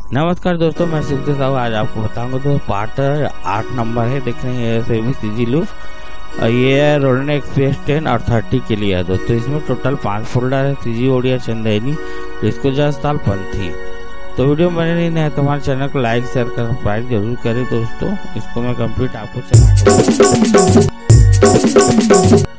नमस्कार दोस्तों, मैं सुखदेव साहब आज आपको बताऊंगा। तो पार्ट 8 नंबर है, देख रहे हैं SAV CG लूप। ये है रोलैंड एक्सपीएस 10 और 30 के लिए है दोस्तों। इसमें टोटल 5 फोल्डर है, CG ओडिया चंदेनी डिस्को जहाज ताल पंथी। तो वीडियो बने नहीं है तो हमारे चैनल को लाइक शेयर कर सब्सक्राइब जरूर करें दोस्तों। इसको मैं कंप्लीट आपको चला